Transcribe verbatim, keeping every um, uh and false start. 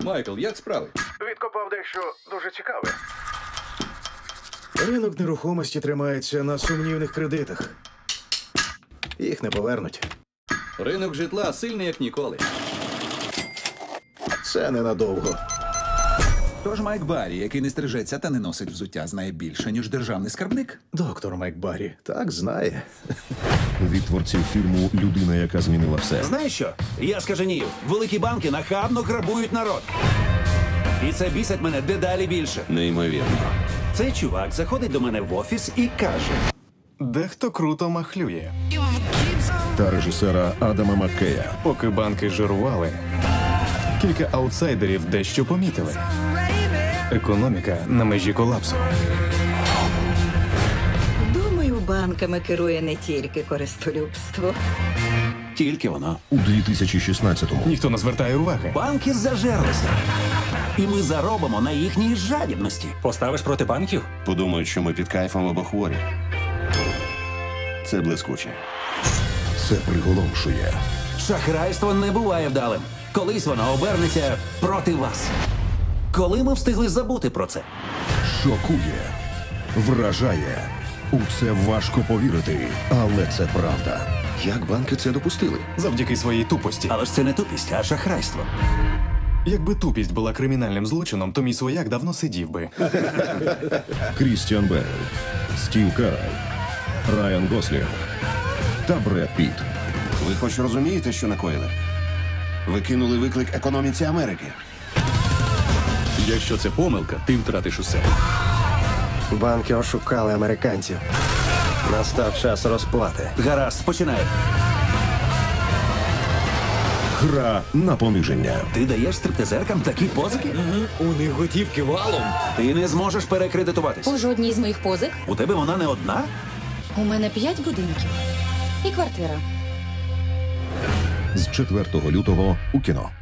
Майкл, як справи? Відкопав дещо дуже цікаве. Ринок нерухомості тримається на сумнівних кредитах. Їх не повернуть. Ринок житла сильний, як ніколи. Це ненадовго. Тож Майк Баррі, який не стрижеться та не носить взуття, знає більше, ніж державний скарбник. Доктор Майк Баррі так знає. Від творців фільму «Людина, яка змінила все». Знаєш що? Я скаженію. Великі банки нахабно грабують народ. І це бісить мене дедалі більше. Неймовірно. Цей чувак заходить до мене в офіс і каже: Дехто круто махлює. Та режисера Адама Маккея. Поки банки жирували, кілька аутсайдерів дещо помітили. Економіка на межі колапсу. Думаю, банками керує не тільки користолюбство. тільки воно. У дві тисячі шістнадцятому Ніхто не звертає уваги. Банки зажерлися. І ми заробимо на їхній жадібності. Поставиш проти банків? подумають, що ми під кайфом або хворі. Це блискуче. Це приголомшує. Шахрайство не буває вдалим. Колись воно обернеться проти вас. Коли ми встигли забути про це? Шокує. Вражає. У це важко повірити, але це правда. Як банки це допустили? Завдяки своїй тупості. Але ж це не тупість, а шахрайство. Якби тупість була кримінальним злочином, то мій свояк давно сидів би. Крістіан Бейл, Стів Карель, Райан Гослінг та Бред Піт. Ви хоч розумієте, що накоїли? Ви кинули виклик економіці Америки. Якщо це помилка, ти втратиш усе. Банки ошукали американців. Настав час розплати. Гаразд, починай. Гра на пониження. Ти даєш стриптизеркам такі позики? У них готівки валом. Ти не зможеш перекредитуватись. По жодній з моїх позик У тебе вона не одна? у мене п'ять будинків і квартира. З четвертого лютого у кіно.